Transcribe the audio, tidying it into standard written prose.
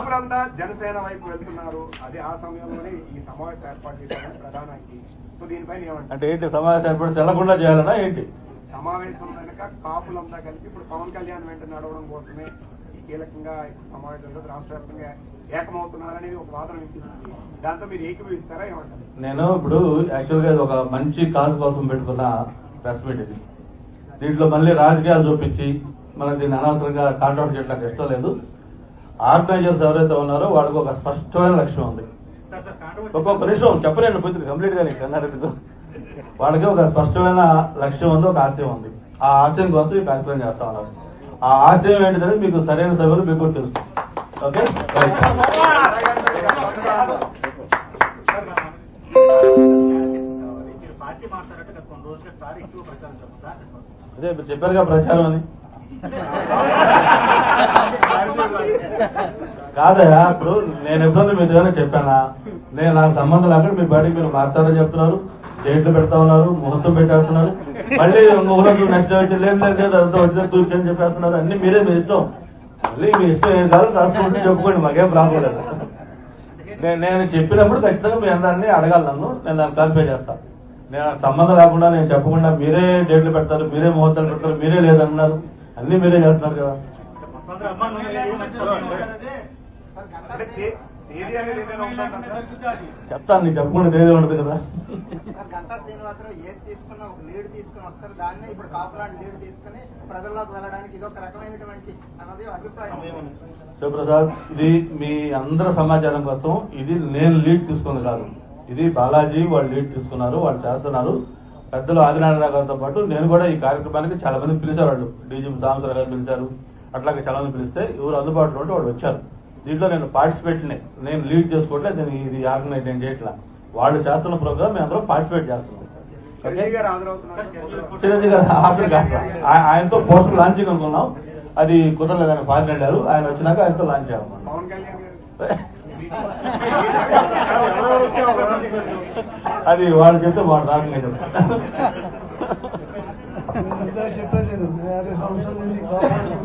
కాపులంతా జనసేన వైపు వెళ్తున్నారు. అదే ఆ సమయంలోనే ఈ సమావేశం ఏర్పాటు చేశారని ప్రధానానికి. సో దీనిపైన ఏమంటారు? అంటే ఏంటి సమావేశం ఏర్పాటు చెల్లకుండా చేయాలన్నా ఏంటి? సమావేశం వెనక కాపులంతా కలిపి ఇప్పుడు పవన్ కళ్యాణ్ వెంట నడవడం కోసమే కీలకంగా సమావేశంలో రాష్ట్ర వ్యాప్తంగా ఏకమవుతున్నారనేది ఒక వాదన వినిపిస్తుంది. దాంతో మీరు ఏకీభవిస్తారా ఏమంటారు? నేను ఇప్పుడు యాక్చువల్ గా ఒక మంచి కాజ్ కోసం పెట్టుకున్న ప్రెస్ మీట్ ఇది. దీంట్లో మళ్ళీ రాజకీయాలు చూపించి మనం దీన్ని అనవసరంగా కాంట్రాక్ట్ చేయడానికి ఇష్టం లేదు. ఆర్గనైజర్స్ ఎవరైతే ఉన్నారో వాళ్ళకి ఒక స్పష్టమైన లక్ష్యం ఉంది. ఒక్కొక్క నిమిషం చెప్పలేను పూర్తిగా కంప్లీట్ గా కన్నారెడ్డితో. వాళ్ళకి ఒక స్పష్టమైన లక్ష్యం ఉంది, ఒక ఆశయం ఉంది. ఆ ఆశయం కోసం ఈ కార్యక్రమం చేస్తా ఉన్నారు. ఆ ఆశయం ఏంటిదని మీకు సరైన సభ్యులు మీకు కూడా తెలుసు. ఓకే, అదే మీరు చెప్పారుగా ప్రచారం అని. కాదయా, ఇప్పుడు నేను ఎప్పుడన్నా మీ దగ్గర చెప్పానా? నేను నాకు సంబంధం లేకుండా మీ బయటకు మీరు మాట్లాడని చెప్తున్నారు, డేట్లు పెడతా ఉన్నారు, ముహూర్తం పెట్టేస్తున్నారు, మళ్ళీ ముహూర్తం నెక్స్ట్ వచ్చి లేదు అంతా వచ్చిన కూర్చొని చెప్పేస్తున్నారు. అన్ని మీరే మీ ఇష్టం, మళ్ళీ మీ ఇష్టం ఏం కాదు రాసుకుంటూ చెప్పుకోండి, మాకేం ప్రాబ్లం లేదు. నేను చెప్పినప్పుడు ఖచ్చితంగా మీ అందరినీ అడగాలి, నన్ను నేను దాన్ని క్లారిఫై చేస్తాను. నేను సంబంధం లేకుండా నేను చెప్పకుండా మీరే డేట్లు పెడతారు, మీరే ముహూర్తాలు పెడతారు, మీరే లేదన్నారు, అన్ని మీరే చేస్తున్నారు కదా. చెప్తాను, నీకు చెప్పకుండా తేదీ ఉండదు కదా. గంటా శ్రీనివాసరావు ఏది తీసుకున్నా ఒక లీడ్ తీసుకుని వస్తారు, దాన్ని ఇప్పుడు కాపులాంటి లీడ్ తీసుకుని ప్రజల్లోకి వెళ్ళడానికి ఇది ఒక రకమైనటువంటి అన్నది అభిప్రాయం. శివప్రసాద్, ఇది మీ అందరి సమాచారం కోసం ఇది నేను లీడ్ తీసుకుంది కాదు. ఇది బాలాజీ వాళ్ళు లీడ్ తీసుకున్నారు, వాళ్ళు చేస్తున్నారు. పెద్దలు ఆదినారాయణ గారితో పాటు నేను కూడా ఈ కార్యక్రమానికి చాలా మంది పిలిచారు. వాళ్ళు డీజీపీ సాంబశివరావు గారు పిలిచారు, అట్లాగే చాలా మంది పిలిస్తే ఎవరు అందుబాటులో ఉంటే వాళ్ళు వచ్చారు. దీంట్లో నేను పార్టిసిపేట్ నేను లీడ్ చేసుకోవట్లేదు, నేను ఇది ఆర్గనైజ్ నేను చేయట్లా. వాళ్ళు చేస్తున్న ప్రోగ్రామ్ మేము అందరం పార్టిసిపేట్ చేస్తున్నాం. చిరంజీవి గారు హాజరు కాదు, ఆయనతో పోస్టర్ లాంచింగ్ అనుకున్నాం, అది కుదరలేదు. ఆయన ఫారిన్ వెళ్ళారు, ఆయన వచ్చినాక ఆయనతో లాంచ్ చేయాలి. అది వాళ్ళు చెప్తే వాళ్ళు ఆర్గనైజర్. చెప్పాను నేను 50 సంవత్సరాల నుంచి